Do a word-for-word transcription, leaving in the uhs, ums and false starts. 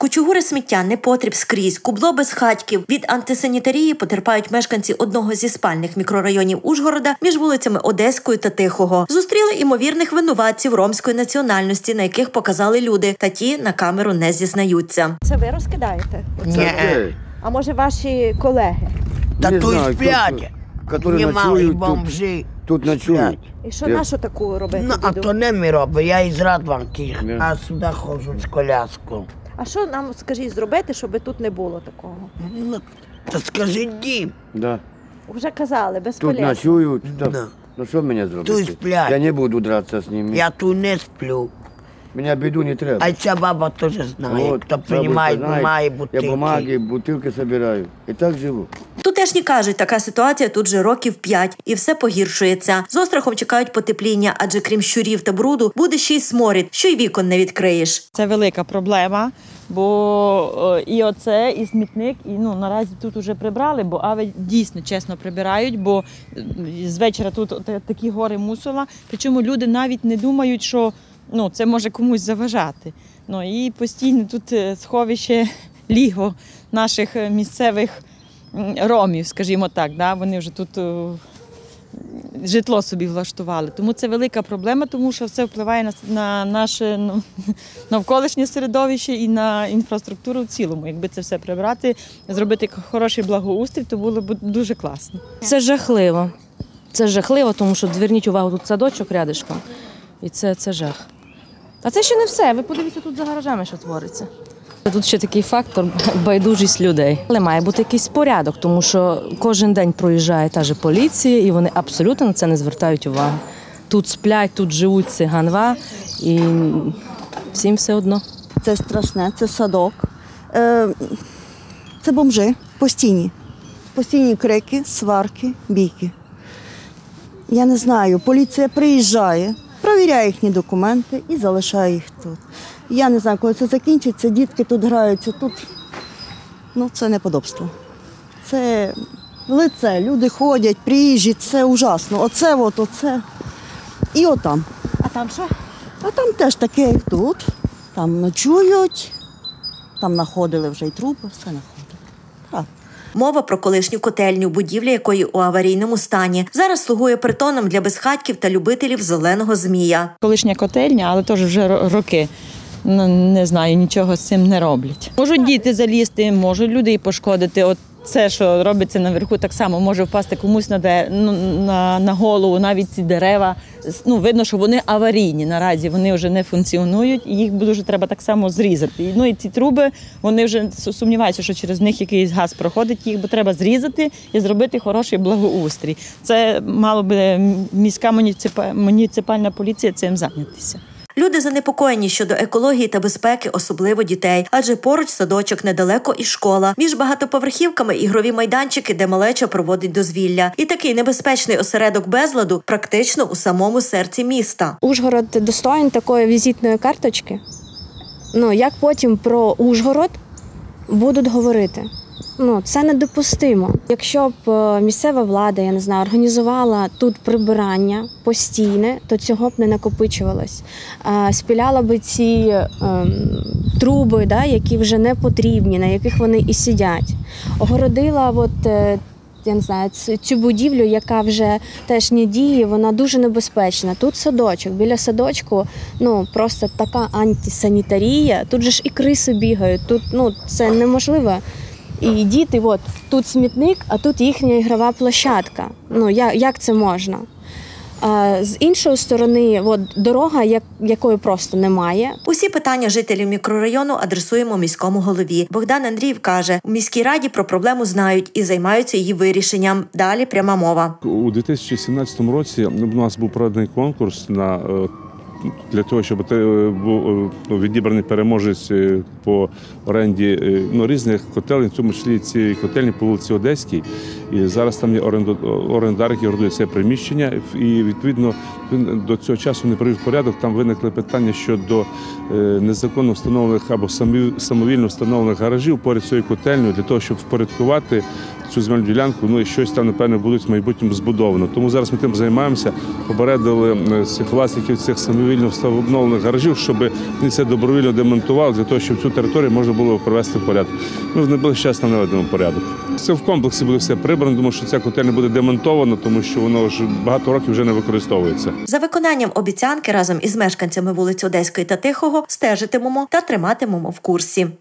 Кучугури сміття, непотріб скрізь, кубло безхатьків. Від антисанітарії потерпають мешканці одного зі спальних мікрорайонів Ужгорода між вулицями Одеською та Тихого. Зустріли імовірних винуватців ромської національності, на яких показали люди, та ті на камеру не зізнаються. Це ви розкидаєте? Ні. А може ваші колеги? Та Не тут знаю, сплять. Которые Немало ночують і бомжі. Тут ночують. І що Я- нашу таку робити? Ну, а біду? то не ми робимо, я із Радванки, Не. а сюди ходжу з коляскою. А що нам, скажіть, зробити, щоб тут не було такого? Ну, та скажи дім. Да. Вже казали, Тут безполезно. ночують. Да. Да. Ну что мне Тут зробити? сплять. Я не буду драться с ними. Я тут не сплю. Меня беду не треба. А ця баба теж знає, Вот, хто бабушка приймає знает. бумаги, Я бутилки. бумаги, бутылки собираю. И так живу. Тутешні кажуть, така ситуація тут вже років п'ять, і все погіршується. З острахом чекають потепління, адже крім щурів та бруду, буде ще й сморід, що й вікон не відкриєш. Це велика проблема, бо е, і оце, і смітник, і ну, наразі тут вже прибрали, бо ави дійсно чесно прибирають, бо е, з вечора тут от такі гори мусора, причому люди навіть не думають, що ну, це може комусь заважати. Ну, і постійно тут е, сховище, лігво наших е, місцевих м, ромів, скажімо так, да? Вони вже тут е, житло собі влаштували. Тому це велика проблема, тому що все впливає на, на наше ну, навколишнє середовище і на інфраструктуру в цілому. Якби це все прибрати, зробити хороший благоустрій, то було б дуже класно. Це жахливо. Це жахливо, тому що зверніть увагу, тут садочок рядишком. І це, це жах. А це ще не все. Ви подивіться тут за гаражами, що твориться. Тут ще такий фактор – байдужість людей. Але має бути якийсь порядок, тому що кожен день проїжджає та ж поліція, і вони абсолютно на це не звертають уваги. Тут сплять, тут живуть, це ганьба, і всім все одно. Це страшне, це садок. Е, Це бомжи постійні. Постійні крики, сварки, бійки. Я не знаю, поліція приїжджає, перевіряє їхні документи і залишає їх тут. Я не знаю, коли це закінчиться, дітки тут граються, тут, ну, це неподобство. Це лице, люди ходять, приїжджі, це ужасно. Оце, от, оце і отам. А там що? А там теж таке, як тут. Там ночують, там знаходили вже й трупи, все знаходили. Так. Мова про колишню котельню, будівля якої у аварійному стані. Зараз слугує притоном для безхатьків та любителів зеленого змія. Колишня котельня, але теж вже роки. Ну, не знаю, нічого з цим не роблять. Можуть діти залізти, можуть людей пошкодити. От це, що робиться наверху, так само може впасти комусь на, де, на, на голову, навіть ці дерева. Ну, видно, що вони аварійні наразі, вони вже не функціонують, і їх дуже треба так само зрізати. Ну і ці труби, вони вже сумніваються, що через них якийсь газ проходить, їх бо треба зрізати і зробити хороший благоустрій. Це мало би міська муніципальна поліція цим зайнятися. Люди занепокоєні щодо екології та безпеки, особливо дітей. Адже поруч садочок, недалеко і школа. Між багатоповерхівками ігрові майданчики, де малеча проводить дозвілля. І такий небезпечний осередок безладу практично у самому серці міста. Ужгород достоїн такої візитної карточки. Ну, як потім про Ужгород будуть говорити? Ну, це недопустимо. Якщо б місцева влада, я не знаю, організувала тут прибирання постійне, то цього б не накопичувалось. Спіляла б ці ем, труби, да, які вже не потрібні, на яких вони і сидять. Огородила от, я не знаю, цю будівлю, яка вже теж не діє, вона дуже небезпечна. Тут садочок, біля садочку, ну, просто така антисанітарія. Тут же ж і криси бігають, тут, ну, це неможливо. І діти, от, тут смітник, а тут їхня ігрова площадка. Ну, як, як це можна? А, з іншої сторони, от, дорога, як, якої просто немає. Усі питання жителів мікрорайону адресуємо міському голові. Богдан Андріїв каже, у міській раді про проблему знають і займаються її вирішенням. Далі пряма мова. У дві тисячі сімнадцятому році у нас був проведений конкурс на для того, щоб був відібраний переможець по оренді ну, різних котелень, в тому числі ці котельні по вулиці Одеській. І зараз там є орендар, який орендує це приміщення. І, відповідно, він до цього часу не привів порядок. Там виникли питання щодо незаконно встановлених або самовільно встановлених гаражів поряд цією котельнею, для того, щоб впорядкувати цю земельну ділянку, ну і щось там, напевно, будуть в майбутньому збудовано. Тому зараз ми тим займаємося, попередили власників цих самовільних добровільно встановлених гаражів, щоб вони це добровільно демонтували, для того, щоб цю територію можна було привести в порядок. Ми в найближчий час наведемо порядок. Це в комплексі буде все прибрано, тому що ця котельня буде демонтована, тому що воно вже багато років вже не використовується. За виконанням обіцянки разом із мешканцями вулиць Одеської та Тихого стежитимемо та триматимемо в курсі.